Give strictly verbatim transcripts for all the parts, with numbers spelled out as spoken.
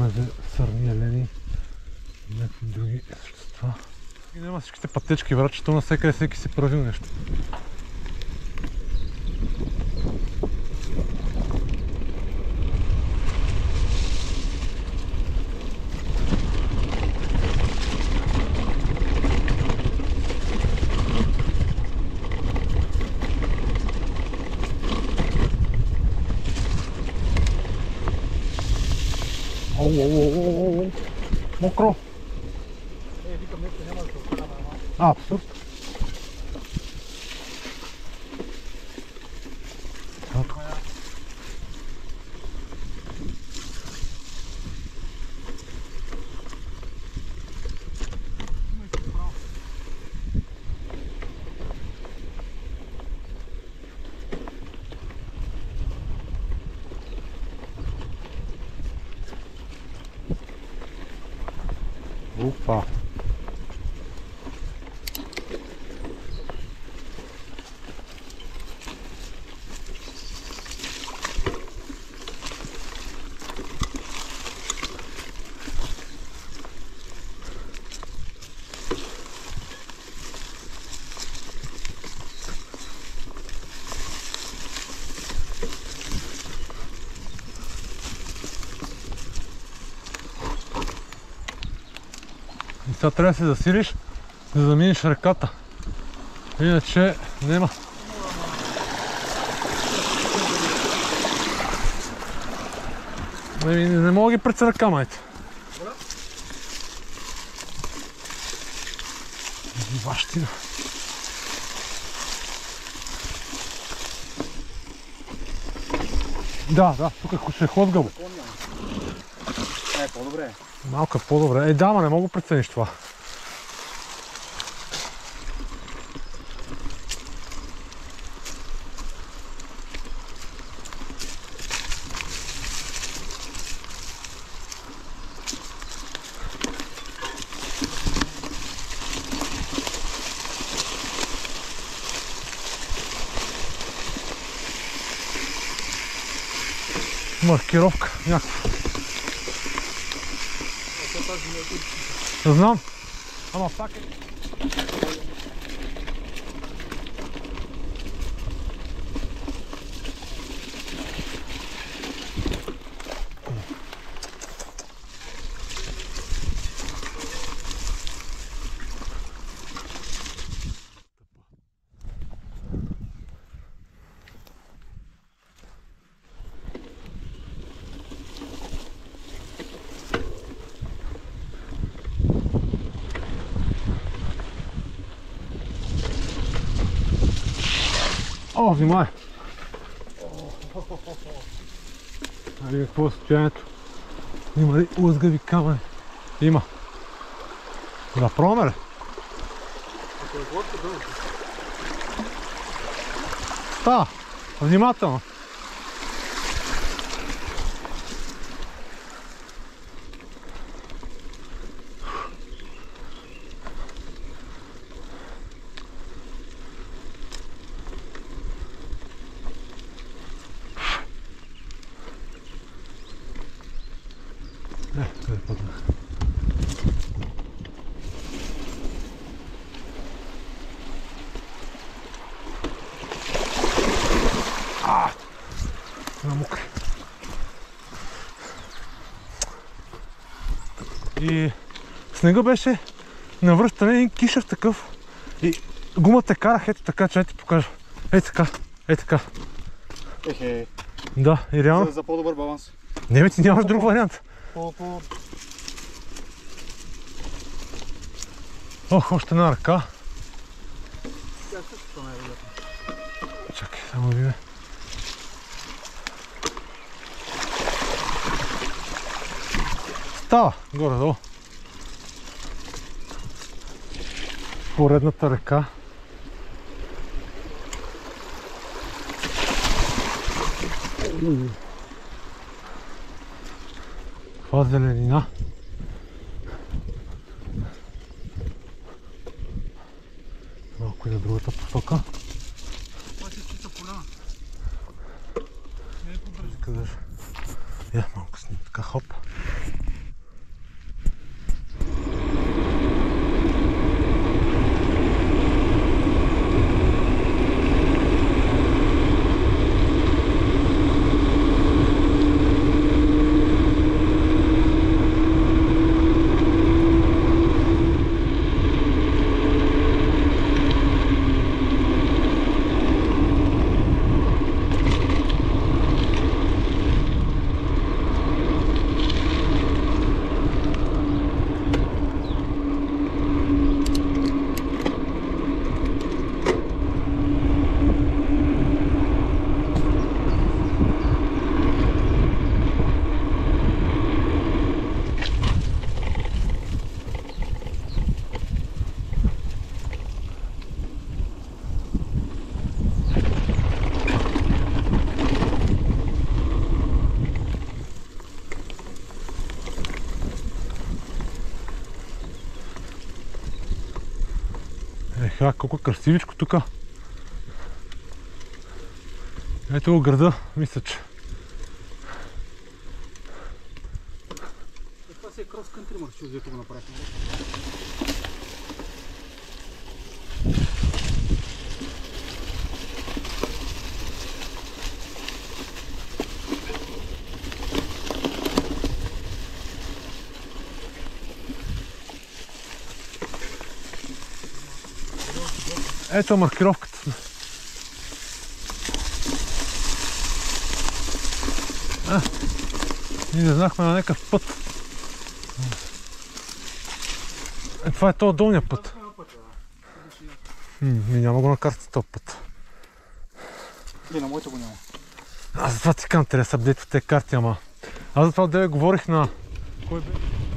понеже сърни, елени и някакви други същества. И няма всичките пътечки, брат, че то навсекъде всеки си правил нещо. Оу, оу, оу, оу, мокро! Е, викам нещо, няма да се откара на малко. А, абсурд. Опа! И сега трябва да се засилиш, за да минеш реката. Иначе нема. Не, не мога да ги прецеля майте. Бащина. Да, да, тук ще е хлъзгаво. Е, по-добре. Малко е по-добре. Е, да, ама не мога да прецениш това. Маркировка някаква. Не знам. Ама пак е. О, внимай! Али какво е състоянието? Има ли лъзгави камъни? Има. Да пробваме ли? Та, внимателно. Не, къде паднах? А! Намокри. И снега беше навръщане един кишев такъв. И гумата карах ето така, че ти покажа. Ей така, ей така. Ехе. Да, и реално. За, за по-добър баланс. Не, бе, ти нямаш друг вариант. По, по... Ох, още една ръка. Тя също най-вероятно. Чакай, само видим. Става, горе-долу. Поредната река. Това зеленина. Малко и на другата посока. Това си чиста поляна. Не е поддържа. Къдеш? Я малко снимам така, хоп. Еха, колко е красивичко тук. Ето го града, мисля, че. Това си е крос-кънтри маршрут, дето го направихме. Ето маркировката. А, ние не знахме на някакъв път. Е, това е този долния път. М, ми няма го на картата този път. И на моето го няма. Аз затова ти казвам, трябва да се апдейтват тези карти, ама. Аз затова да говорих на... Кой бе?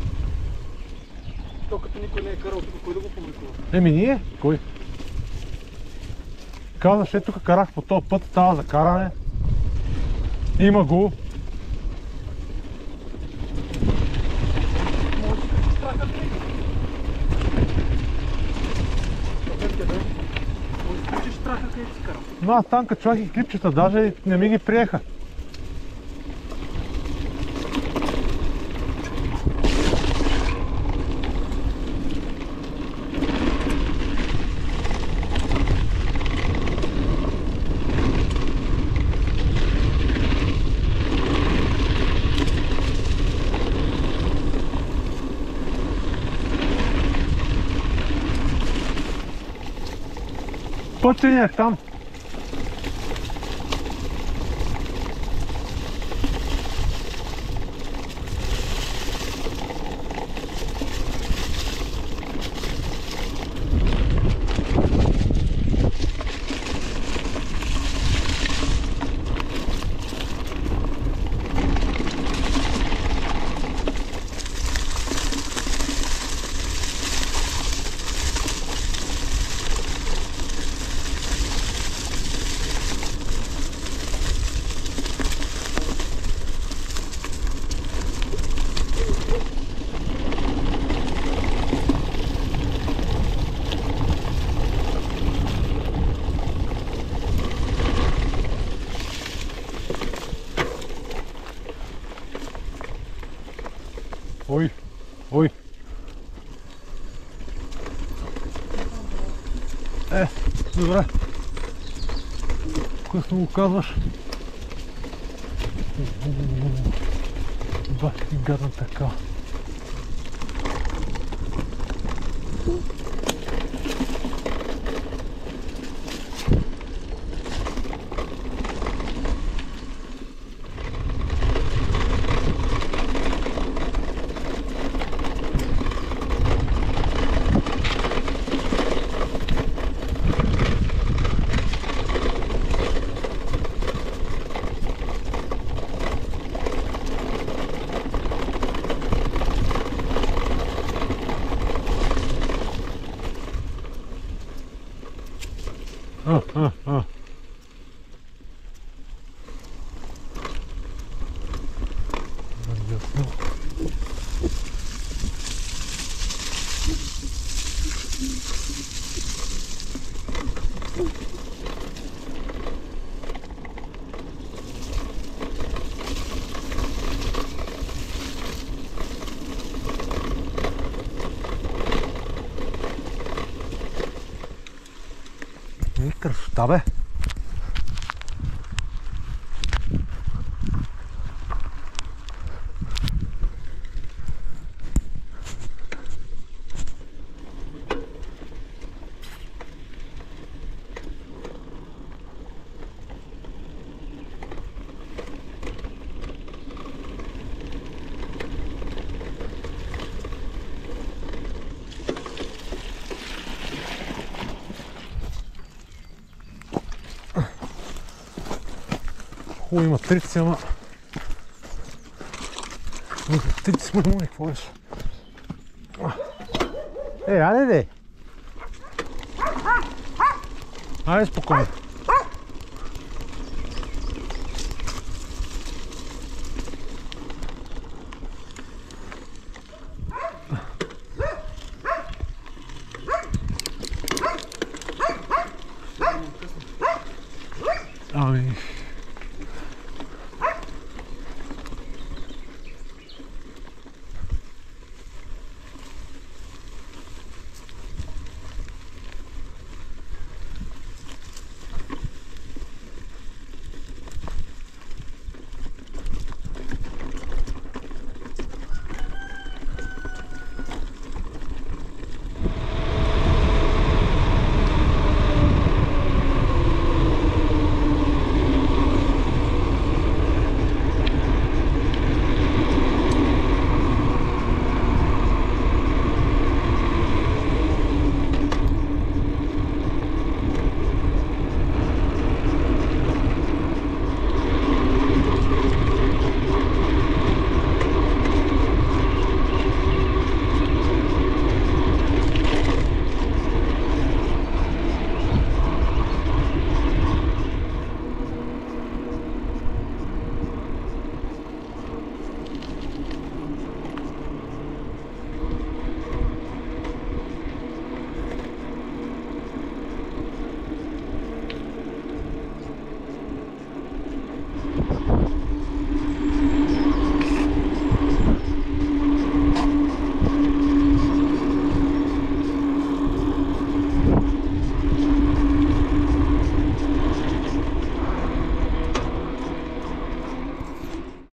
То като никой не е карал тук, кой да го публикува? Еми ние? Кой? Казваш, е тук карах по този път, става за каране. Има го. Но аз там като чувах и клипчета, даже не ми ги приеха. Път не е там. Ой, ой. Е, добре. Късно го казваш? Бах ти гадна така. А, а, а. Ясно. И красота, бе! Хубаво има трици, ама... Трици му не какво беше? Е, айде де! Айде спокойно. Ами...